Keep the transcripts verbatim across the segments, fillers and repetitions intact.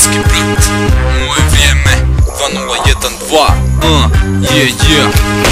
Vukovarski brat, moje vrijeme dva nula jedan dva, uh, yeah, yeah.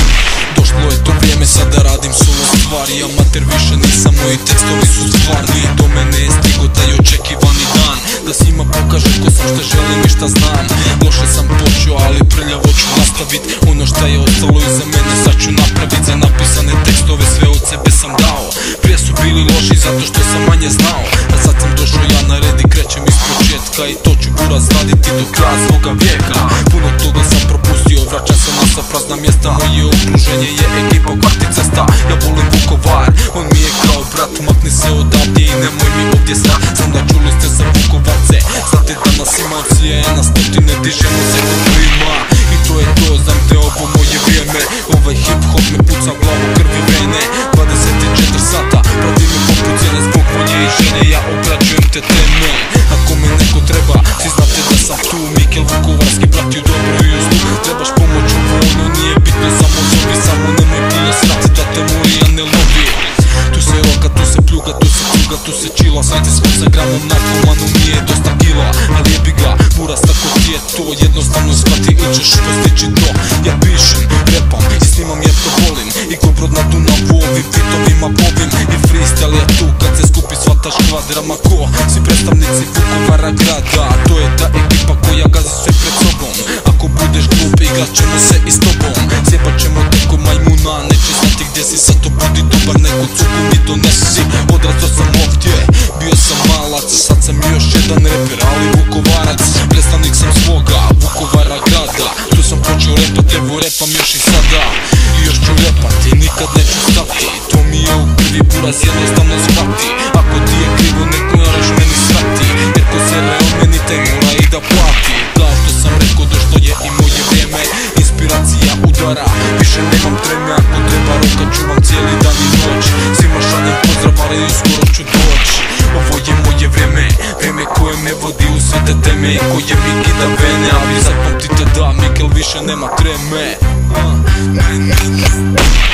Došlo je to vrijeme sad da radim solo stvari, amater više nisam, moji tekstovi su stvarni. Do mene je stigo taj očekivani dan, da svima pokažem ko sam, šta želim i šta znam. Loše sam počeo, ali prljavo ću nastavit. Ono šta je ostalo iza mene sad ću napravit. Za napisane tekstove sve od sebe sam dao. Prije su bili loši zato što sam manje znao, a sad sam došao ja na red i krećem iz početka. I to ću buraz raditi do kraja svoga vijeka. Puno toga sam propustio, vraćam se na sa prazna mjesta. Moje okruženje je ekipa kvarti cesta. Ja volim Vukovar, on mi je kao brat. Makni se odavdje i nemoj mi ovdje sta. Znam da čuli ste za Vukovarce, znate da nas ima od cijena stotine, dižemo se do klima. I to je to, znam te ovo moje vrijeme. Ovaj hip hop me puca glavu, krvi vene. Dvadeset četiri sata, prati me poput cijene zbog volje i želje. Ja obrađujem te teme, ako me neko treba, svi znate da sam tu. Mikel Vukovarski brat i u dobru i u zlu. Trebaš pomoć ovo, ono nije bitno, samo zovi. Samo nemoj puno srati da te Mulija ne lovi. Tu se roka, tu se pljuga, tu se pljuga, tu se čila. Sajte smo sa gramom narkomanu, nije dosta kila. Ali jebi ga, buras tako ti je to. Jednostavno shvati ili ćeš postići to. Ja pišem, repam i snimam jer to volim. I ko brod na Dunavu ovim bitovima povim. I freestyle je tu kad se skupi shvataš kvadrama ko svi predstavnici Vukovara grada. To je ta ekipa koja gazi sve pred sobom. Ako budeš glup igrat ćemo se i s tobom. Sjebat ćemo te ko majmuna, neće znati gdje si. Sad to budi dobar, neku cuku mi donesi. Odrastao sam ovdje, bio sam malac, sad sam još jedan reper, ali Vukovarac. Predstavnik sam svoga Vukovara grada. Tu sam počeo repat, evo repam još i sada. I još ću repati, nikad neću stati. To mi je u krvi, buraz jednostavno shvati. Ako ti je krivo nek moraš meni srati, jer ko se re o meni te mora i da plati. Kao što sam rekao, došlo je i moje vrijeme. Inspiracija udara, više nemam treme. Ako treba roka čuvam cijeli dan i noć. Svima šaljem pozdrav, ali uskoro ću doć. Ovo je moje vrijeme, vrijeme koje me vodi u sve te teme. I koje mi kida vene, ali zapamtite da Mikel više nema treme. uh, ne, ne, ne.